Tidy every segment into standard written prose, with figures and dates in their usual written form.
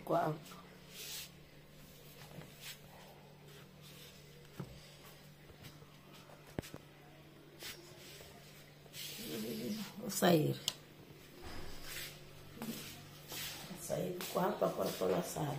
quarto. Vou sair. Vou sair do quarto, agora estou na sala.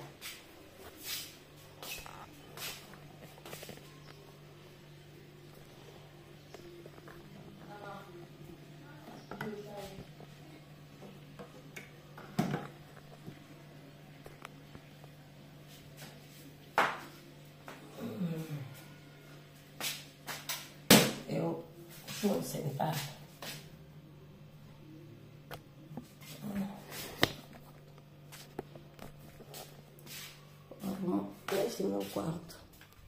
Eu vou sentar. Esse é o meu quarto.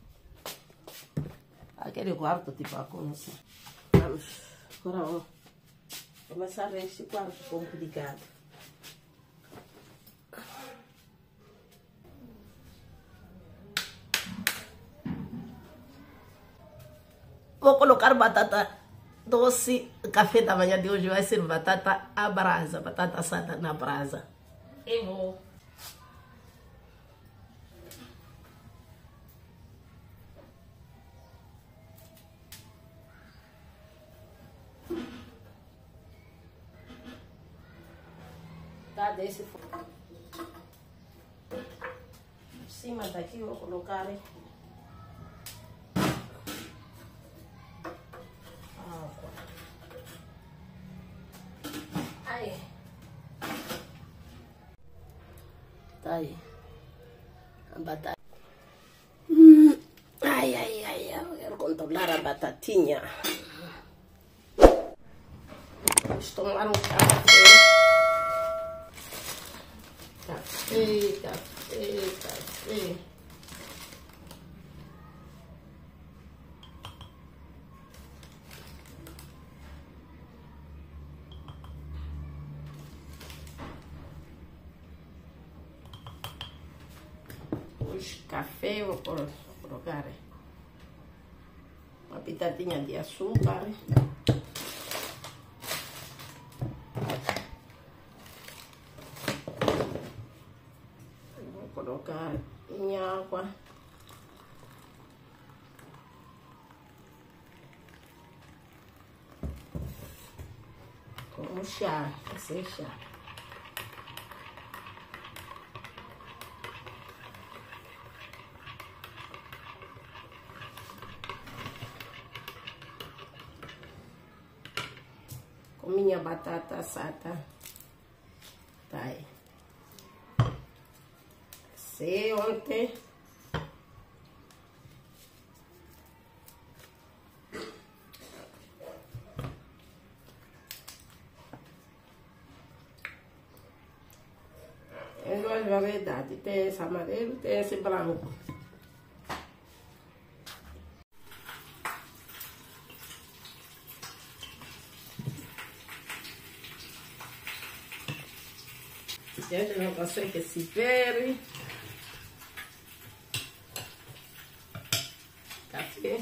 Aquele quarto tipo a coisa. Vamos, agora ó, começar este quarto complicado. Vou colocar batata doce. Café da manhã de hoje vai ser batata à brasa, batata assada na brasa. Eu vou. Tá desse fogo. Em cima daqui vou colocar água. Aí. Tá aí. A batata. Ai, eu quero controlar a batatinha. Vamos tomar um café. Café. Hoje café vou colocar uma pitadinha de açúcar. Colocar em água. Como chá, esse chá. Com minha batata assada. Tá aí. Sei ontem. Tem duas variedades. Tem esse amarelo e tem esse branco. Gente, não consegue que se vere. Café.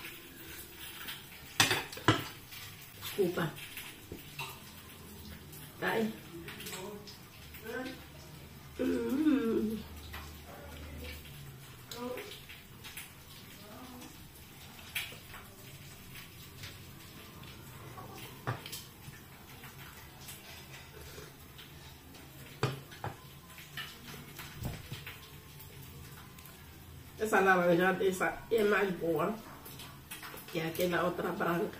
Desculpa. Tá aí. Essa laranjada essa é mais boa que aquela outra branca.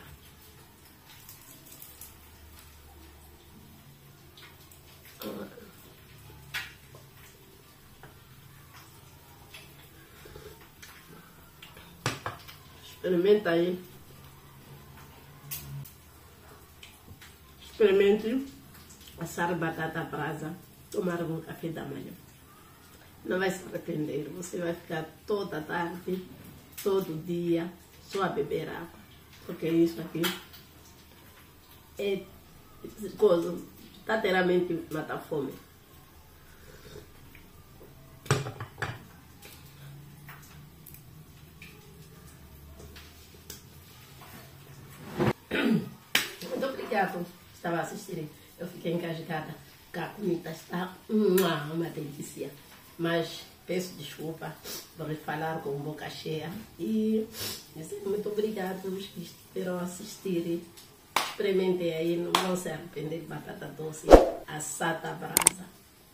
Experimenta aí. Experimente assar batata à brasa, tomar um café da manhã. Não vai se arrepender, você vai ficar toda tarde, todo dia, só a beber água. Porque isso aqui é coisa, verdadeiramente mata a fome. Muito obrigado. Estava assistindo. Eu fiquei engasgada. A comida está uma delícia. Mas peço desculpa por falar com boca cheia e dizer muito obrigado aos que estiveram a assistir. Experimentem aí, não vão se arrepender de batata doce assada à brasa.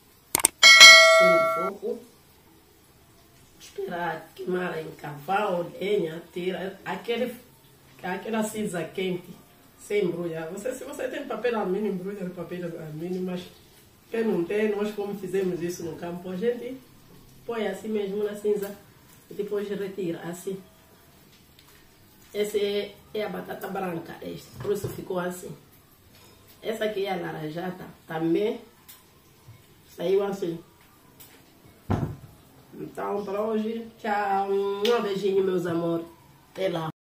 Sem fogo. Esperar queimar em carvão, lenha, tira aquela cinza quente, sem embrulhar. Se você tem papel alumínio, embrulha de papel alumínio, mas quem não tem, nós como fizemos isso no campo, a gente põe assim mesmo na cinza e depois retira assim. Essa é a batata branca, por isso ficou assim. Essa aqui é a laranjata, também saiu assim. Então, para hoje, tchau. Um beijinho, meus amores. Até lá.